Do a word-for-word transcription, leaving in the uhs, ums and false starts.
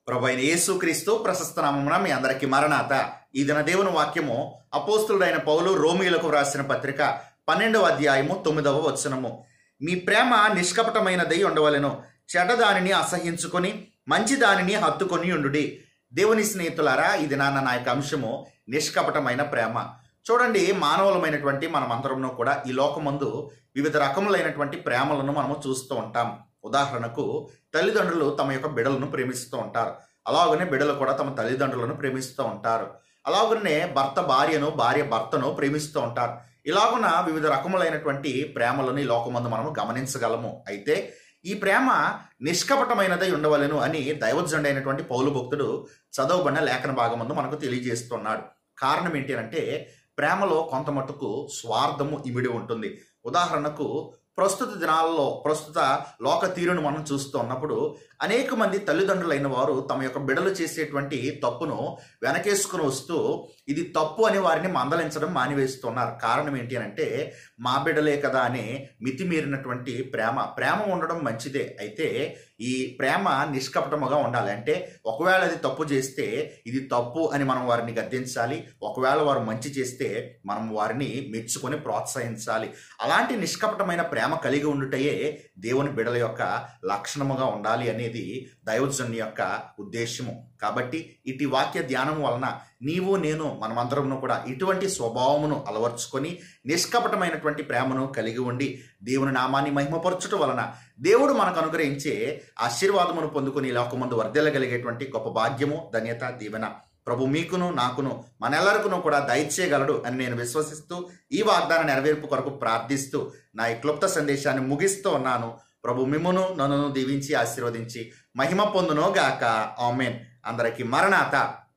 ప్రభువైన యేసుక్రీస్తు ప్రశస్త నామమున మీ అందరికీ మరణాత. ఈ దిన దేవుని వాక్యము అపోస్తులుడైన పౌలు రోమీయులకు వ్రాసిన పత్రిక పన్నెండవ అధ్యాయము తొమ్మిదవ వచనము. మీ ప్రేమ నిష్కపటమైనదై ఉండవలెను, చెడ్డదానిని అసహించుకొని మంచి దానిని హత్తుకొని ఉండుడి. దేవుని స్నేహితులారా, ఈ దినాన నా యొక్క అంశము నిష్కపటమైన ప్రేమ. చూడండి, మానవులమైనటువంటి మనమందరము కూడా ఈ లోకమందు వివిధ రకములైనటువంటి ప్రేమలను మనము చూస్తూ ఉంటాం. ఉదాహరణకు, తల్లిదండ్రులు తమ యొక్క బిడ్డలను ప్రేమిస్తూ ఉంటారు. అలాగనే బిడ్డలు కూడా తమ తల్లిదండ్రులను ప్రేమిస్తూ ఉంటారు. అలాగనే భర్త భార్యను, భార్య భర్తను ప్రేమిస్తూ ఉంటారు. ఇలాగున వివిధ రకములైనటువంటి ప్రేమలను ఈ లోకమందు మనము గమనించగలము. అయితే ఈ ప్రేమ నిష్కపటమైనదై ఉండవలెను అని దైవజనుడైనటువంటి పౌలు భక్తుడు చదవబడిన లేఖన భాగమందు మనకు తెలియజేస్తున్నాడు. కారణం ఏంటి అంటే, ప్రేమలో కొంత మటుకు స్వార్థము ఇమిడి ఉంటుంది. ఉదాహరణకు, ప్రస్తుత దినాల్లో ప్రస్తుత లోక తీరును మనం చూస్తూ ఉన్నప్పుడు అనేక మంది తల్లిదండ్రులైన వారు తమ యొక్క బిడ్డలు చేసేటువంటి తప్పును వెనకేసుకుని వస్తూ ఇది తప్పు అని వారిని మందలించడం మానివేస్తున్నారు. కారణం ఏంటి అంటే, మా బిడ్డలే కదా అనే మితిమీరినటువంటి ప్రేమ. ప్రేమ ఉండడం మంచిదే, అయితే ఈ ప్రేమ నిష్కపటముగా ఉండాలి. అంటే ఒకవేళ అది తప్పు చేస్తే ఇది తప్పు అని మనం వారిని గద్దించాలి. ఒకవేళ వారు మంచి చేస్తే మనం వారిని మెచ్చుకొని ప్రోత్సహించాలి. అలాంటి నిష్కపటమైన ప్రేమ కలిగి ఉండుటయే దేవుని బిడ్డల యొక్క లక్షణముగా ఉండాలి అనేది దైవజనుని యొక్క ఉద్దేశము. కాబట్టి ఇటు వాక్య ధ్యానం వలన నీవు నేను మనమందరము కూడా ఇటువంటి స్వభావమును అలవర్చుకొని నిష్కపటమైనటువంటి ప్రేమను కలిగి ఉండి దేవుని నామాన్ని మహిమపరచుట వలన దేవుడు మనకు అనుగ్రహించే ఆశీర్వాదమును పొందుకుని లోకమందు వర్ధిల్లగలిగేటువంటి గొప్ప భాగ్యము, ధన్యత, దీవెన ప్రభు మీకును నాకును మనెల్లరికును కూడా దయచేయగలడు అని నేను విశ్వసిస్తూ ఈ వాగ్దాన నెరవేర్పు కొరకు ప్రార్థిస్తూ నా ఈ క్లుప్త సందేశాన్ని ముగిస్తూ ఉన్నాను. ప్రభు మిమ్మును నన్ను దీవించి ఆశీర్వదించి మహిమ పొందును గాక. ఆమేన్. అందరికీ మరణాత.